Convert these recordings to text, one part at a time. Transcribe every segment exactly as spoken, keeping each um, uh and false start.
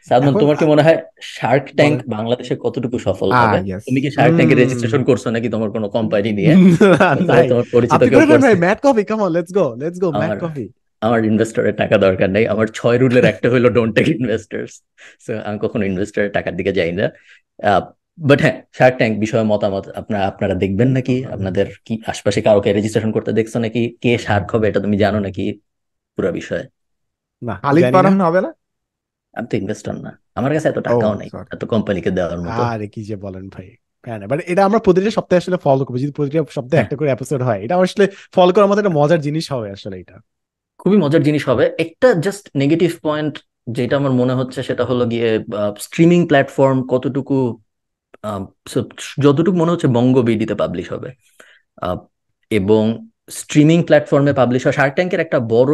সাদমান, এখন তোমার কি আ- মনে হয় শার্ক ট্যাঙ্ক বলেন। বাংলাদেশে কতটুকু সফল আহ হবে? ইয়েস। তুমি কি শার্ক ট্যাঙ্কে রেজিস্ট্রেশন উম, করছো নাকি তোমার কোনো কোম্পানি নিয়ে, অথবা নাই, তোমার পরিচিত আপনি কেউ করে ফেলেন করছে? ভাই। Matt coffee, come on, let's go, let's go Matt আমার কফি। আমার ইনভেস্টরের টাকা দরকার নেই। আমার ছয় রুলের একটা হলো ডোন্ট টেক ইনভেস্টার্স। সো আমি কখনো ইনভেস্টরের টাকার দিকে যাই না। বাট হ্যাঁ, শার্ক ট্যাঙ্ক বিষয়ে মতামত আপনারা আপনারা দেখবেন নাকি? আপনাদের কি আশপাশে কাউকে রেজিস্ট্রেশন করতে দেখছো নাকি? কে শার্ক হবে এটা তুমি জানো নাকি পুরো বিষয়ে? না, খালিদ জানি না। ফারহান হবে না? আমি তো ইনভেস্টর না, আমার কাছে এত ও টাকাও নেই সরি। এত কোম্পানিকে দেওয়ার মতো। আরে কি যে বলেন ভাই। হ্যাঁ, বাট এটা আমরা প্রতিটা সপ্তাহে আসলে ফলো করবো। যদি প্রতিটা সপ্তাহে হ্যাঁ, একটা করে এপিসোড হয়, এটা আসলে ফলো করার মতো একটা মজার জিনিস হবে আসলে এটা। খুবই মজার জিনিস হবে। একটা জাস্ট নেগেটিভ পয়েন্ট যেটা আমার মনে হচ্ছে সেটা হলো গিয়ে স্ট্রিমিং প্ল্যাটফর্ম কতটুকু, আহ, so যতটুকু মনে হচ্ছে বঙ্গবিডিতে পাবলিশ হবে, আহ, এবং স্ট্রিমিং প্ল্যাটফর্মে পাবলিশ হয়। শার্ক ট্যাঙ্কের একটা বড়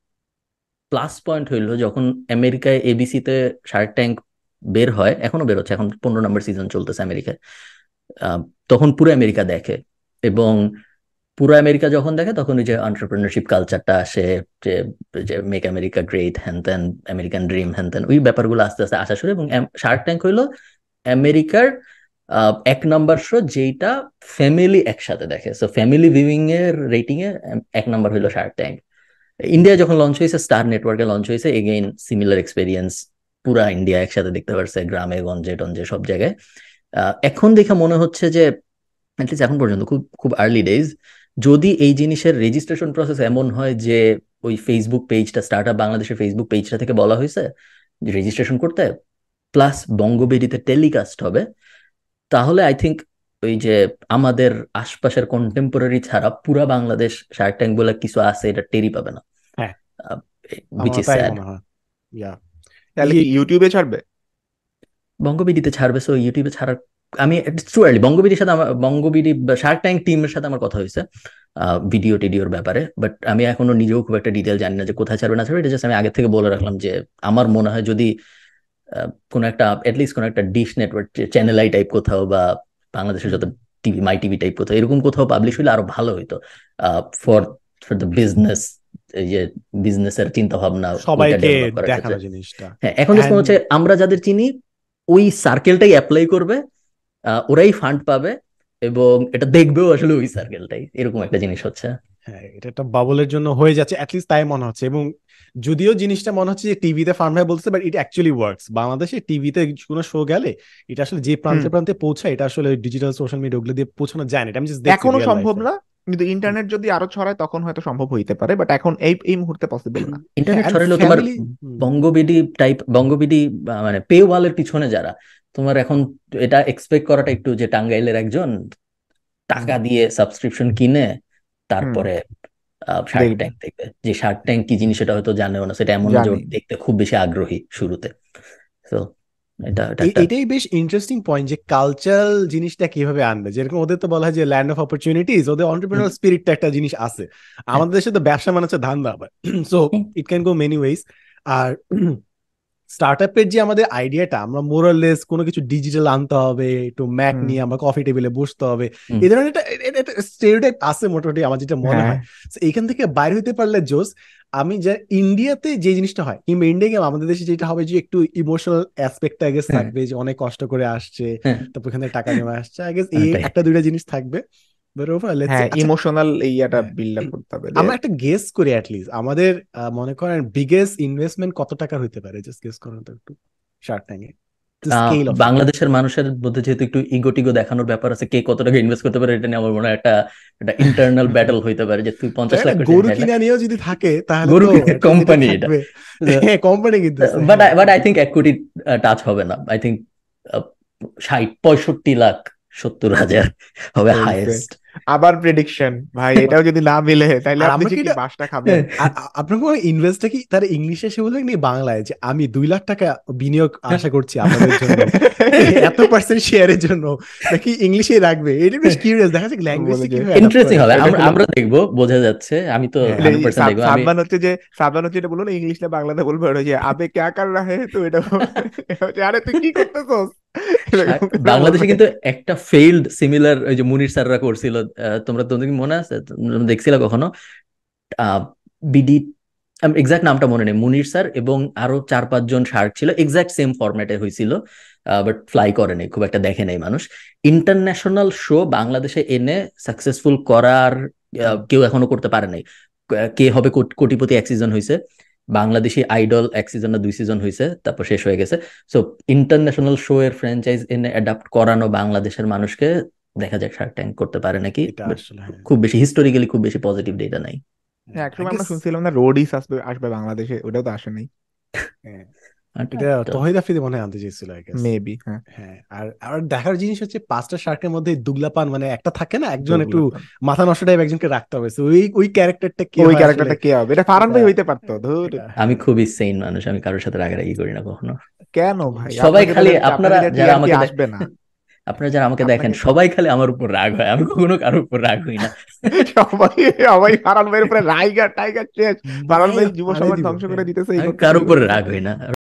প্লাস পয়েন্ট হইলো যখন আমেরিকায় এবিসিতে শার্ক ট্যাঙ্ক বের হয়, এখনো বের হচ্ছে, এখন পনেরো নম্বর সিজন চলতেছে আমেরিকায়। আহ, তখন পুরো আমেরিকা দেখে, এবং পুরো আমেরিকা যখন দেখে তখন ওই যে এন্টারপ্রেনারশিপ কালচারটা আসে, যে যে মেক আমেরিকা গ্রেট, হ্যান ত্যান, আমেরিকান ড্রিম, হ্যান ত্যান, ওই ব্যাপারগুলো আস্তে আস্তে আসা শুরু। এবং শার্ক ট্যাঙ্ক হইলো আমেরিকার আহ, এক নাম্বার শো যেটা ফ্যামিলি একসাথে দেখে। সো ফ্যামিলি ভিউইং এর রেটিং এ এক নাম্বার হইলো শার্ক ট্যাঙ্ক। ইন্ডিয়া যখন লঞ্চ হয়েছে, স্টার নেটওয়ার্কে লঞ্চ হয়েছে, এগেইন সিমিলার এক্সপেরিয়েন্স, পুরা ইন্ডিয়া একসাথে দেখতে পারছে, গ্রামে গঞ্জে টঞ্জে সব জায়গায়। আহ, এখন দেখে মনে হচ্ছে যে অ্যাটলিস্ট এখন পর্যন্ত খুব খুব আর্লি ডেজ, যদি এই জিনিসের রেজিস্ট্রেশন প্রসেস এমন হয় যে ওই ফেসবুক পেজটা, স্টার্ট আপ বাংলাদেশের ফেসবুক পেজটা থেকে বলা হয়েছে যে রেজিস্ট্রেশন করতে, প্লাস বঙ্গবেদিতে টেলিকাস্ট হবে, তাহলে আই থিঙ্ক ওই যে আমাদের আশপাশের কন্টেম্পোরারি ছাড়া পুরা বাংলাদেশ শার্ক ট্যাঙ্ক বলে কিছু আছে এটা টেরই পাবে না, হ্যাঁ, উইচ আমার ইজ তাই স্যাড। মনে হয়। ইয়া, তাহলে কি ইউটিউবে ছাড়বে? বঙ্গবিডিতে ছাড়বে, সো ইউটিউবে ছাড়ার, আমি ট্রু আর্লি বঙ্গবিডির সাথে আমার, বঙ্গবিডি শার্ক ট্যাঙ্ক টিমের সাথে আমার কথা হয়েছে ভিডিও টিডিওর ব্যাপারে, বাট আমি এখনো নিজেও খুব একটা ডিটেল জানি না যে কোথায় ছাড়বে না ছাড়বে। এটা জাস্ট আমি আগে থেকে বলে রাখলাম যে আমার মনে হয় যদি আহ, কোনো একটা অ্যাটলিস্ট কোনো একটা dish network, channel I type কোথাও, বা বাংলাদেশের যত টিভি, মাই টিভি টাইপ কোথাও, এরকম কোথাও পাবলিশ হলে আরো ভালো হইতো ফর ফর দ্য বিজনেস, এই যে বিজনেসের চিন্তা ভাবনা ওইটা সবাইকে ডেভেলপ করার ক্ষেত্রে। দেখানো জিনিসটা। হ্যাঁ, এখন জাস্ট And মনে হচ্ছে আমরা যাদের চিনি ওই সার্কেলটাই অ্যাপ্লাই করবে, আহ, ওরাই ফান্ড পাবে, এবং এটা দেখবেও আসলে ওই সার্কেলটাই, এরকম একটা জিনিস হচ্ছে। হ্যাঁ, এটা একটা বাবলের জন্য হয়ে যাচ্ছে, অ্যাটলিস্ট তাই মনে হচ্ছে। এবং যদিও জিনিসটা মনে হচ্ছে যে টিভিতে ফার্ম ভাই বলছে, বাট এটা অ্যাকচুয়ালি ওয়ার্কস। বাংলাদেশে টিভিতে কোনো শো গেলে এটা আসলে যে হুম, প্রান্তে প্রান্তে পৌঁছায়, এটা আসলে ডিজিটাল সোশ্যাল মিডিয়া ওগুলো দিয়ে পৌঁছানো যায় না। এটা আমি জাস্ট দেখছি এখনো রিয়েল সম্ভব লাইফে। না, কিন্তু ইন্টারনেট যদি আরো ছড়ায় তখন হয়তো সম্ভব হইতে পারে, বাট এখন এই এই মুহূর্তে পসিবল না। হ্যাঁ, ইন্টারনেট এন্ড ছড়ালেও তোমার ফ্যামিলি। বঙ্গবিডি টাইপ, বঙ্গবিডি আহ, মানে পে ওয়ালের পিছনে যারা, তোমার এখন এটা এক্সপেক্ট করাটা একটু যে টাঙ্গাইলের একজন হুম টাকা দিয়ে সাবস্ক্রিপশন কিনে হুম তারপরে শার্ক দেখবে। ট্যাঙ্ক দেখবে, যে শার্ক ট্যাঙ্ক কি জিনিস সেটা হয়তো জানেও না, সেটা এমন না যে জানি। ওর দেখতে খুব বেশি আগ্রহী শুরুতে। তো এটা এটা এ- একটা এটাই বেশ ইন্টারেস্টিং পয়েন্ট যে কালচারাল জিনিসটা কিভাবে আনবে। যেরকম ওদের তো বলা হয় যে ল্যান্ড অফ অপরচুনিটিজ, ওদের হুম, অন্টারপ্রেনার স্পিরিটটা একটা জিনিস আছে। হ্যাঁ, আমাদের দেশে তো ব্যবসা মানে হচ্ছে ধান্দা আবার। So hmm, it can go many ways. আর স্টার্টআপের যে আমাদের আইডিয়াটা, আমরা মোরাললেস কোনো কিছু ডিজিটাল আনতে হবে, একটু ম্যাক হুম নিয়ে আমরা কফি টেবিলে বসতে হবে, হুম, এই ধরনের একটা স্টেরিওটাইপ আছে মোটামুটি, আমার যেটা মনে হ্যাঁ হয়। So এইখান থেকে বাইরে হইতে পারলে জোস। আমি যে ইন্ডিয়াতে যে জিনিসটা হয়, কিংবা ইন্ডিয়া গেম আমাদের দেশে যেটা হবে, যে একটু ইমোশনাল অ্যাসপেক্টটা আই গেস হ্যাঁ, থাকবে, যে অনেক কষ্ট করে আসছে, হ্যাঁ, তারপর এখানে টাকা জমা আসছে, আই গেস এই ওটাই। একটা দুইটা জিনিস থাকবে। But overall let's say. হ্যাঁ, আচ্ছা, ইমোশনাল ইয়াটা হ্যাঁ, বিল্ড আপ করতে হবে যে আমরা একটা গেস করি অ্যাটলিস্ট। আমাদের আহ, মনে করেন বিগেস্ট ইনভেস্টমেন্ট কত টাকার হইতে পারে? জাস্ট গেস করুন তো একটু, শার্ক ট্যাঙ্কে, the ah, scale of it. বাংলাদেশের মানুষের মধ্যে যেহেতু একটু ইগো টিগো দেখানোর ব্যাপার আছে, কে কত টাকা ইনভেস্ট করতে পারে এটা নিয়ে আমার মনে হয় একটা একটা ইন্টারনাল ব্যাটল হইতে পারে, যে তুই পঞ্চাশ লাখ করে গরু চাইলে কিনা নিয়েও যদি থাকে তাহলে গরু তো at least এটা কোম্পানি এটা। থাকবে। হ্যাঁ, কোম্পানি কিনতেছে, বাট হ্যাঁ বাট আই এটা থিঙ্ক ঠিক। এক কোটি টাচ হবে না। আই থিঙ্ক ষাট পঁয়ষট্টি লাখ সত্তর হাজার হবে হইছে। হাইয়েস্ট। আবার প্রেডিকশন ভাই, এটাও যদি না মিলে তাহলে আর আপনি আমরা যে কি কি এটা, বাসটা খাবেন। আর আ- আপনার কোনো ইনভেস্টটা কি তার ইংলিশে সে বলবে নাকি বাংলায়, যে আমি দুই লাখ টাকা বিনিয়োগ আশা করছি আপনাদের জন্য এত পার্সেন্ট শেয়ারের জন্য, নাকি ইংলিশেই রাখবে? এটা বেশ কিউরিয়াস, দেখা যাক ল্যাঙ্গুয়েজটা বলে যে কিভাবে অ্যাডাপ্ট ইন্টারেস্টিং করে। হবে, এটা আমরা হলো আমরা দেখবো, বোঝা যাচ্ছে। আমি তো হ্যাঁ, হান্ড্রেড পার্সেন্ট দেখবো। আমি সাদমান হচ্ছে যে সাদমান হচ্ছে এটা বলুন ইংলিশে বাংলাতে বলবো, ওটা যে আবে ক্যা কর রাহে, তো এটা এটা হচ্ছে, আরে তুই কি করতেছস, এরকম ষাট- করে বাংলাদেশে বলবে। কিন্তু একটা ফেইল্ড সিমিলার, ওই যে মুনির স্যাররা করছিল, আহ, তোমরা তোমাদের কি মনে আছে, তোমরা দেখছিলা কখনো? আহ, বিডি এক্সাক্ট নামটা মনে নেই, মুনির স্যার এবং আরো চার পাঁচজন শার্ক ছিল, এক্সাক্ট সেম ফরম্যাটে হয়েছিল, বাট ফ্লাই করে নাই, খুব একটা দেখে নাই মানুষ। ইন্টারন্যাশনাল শো বাংলাদেশে এনে সাকসেসফুল করার আহ, কেউ এখনো করতে পারে নাই। কে হবে কোট- কোটিপতি এক সিজন হয়েছে, বাংলাদেশি আইডল এক সিজন না দুই সিজন হয়েছে, তারপর শেষ হয়ে গেছে। সো ইন্টারন্যাশনাল শো এর ফ্র্যাঞ্চাইজ এনে অ্যাডাপ্ট করানো বাংলাদেশের মানুষকে দেখা যাক শার্ক ট্যাঙ্ক করতে পারে নাকি, এটা but আসলে হ্যাঁ খুব বেশি হিস্টোরিক্যালি খুব বেশি পজিটিভ ডেটা নাই। হ্যাঁ, আই একসময় আমরা গেস শুনছিলাম না রোডিস আসবে আসবে বাংলাদেশে, ওটাও তো আসে নাই। এটা তহিদ আফ্রিদি মনে হয় আনতে চেয়েছিল আই গেস। মেবি, হ্যাঁ। হ্যাঁ, আর আর দেখার জিনিস হচ্ছে পাঁচটা শার্কের মধ্যে দুগলাপান মানে একটা থাকে না, একজন একটু দুগলাপান। মাথা নষ্ট টাইপ একজনকে রাখতে হবে। So ওই ওই ক্যারেক্টারটা কে ওই হয় আসলে ক্যারেক্টারটা কে হবে? এটা ফারহান ভাই এটা- হইতে পারতো, ধুর। এটা আমি হ্যাঁ। খুবই সেইন মানুষ, আমি কারোর সাথে রাগারাগি করি না কখনো। কেন ভাই? সবাই আপনাকে তো খালি দেখছি, আপনারা আপনাকে দিয়ে যারা টিআরপি আমাকে দে- আসবে না। আপনারা যারা আমাকে দেখেন আপনাকে সবাই খালি আমার উপর রাগ হয়, আমি কখনো কারোর উপর রাগ হই না। সবাই সবাই ফারহান ভাইয়ের উপরে রাইগার টাইগার শেষ। ফারহান নাই ভাই না, যুব আরে সমাজ দিব ধ্বংস করে হ্যাঁ। দিতেছে, এই আমি করতেছে, কারোর ওই উপর করতেছে। রাগ হই না।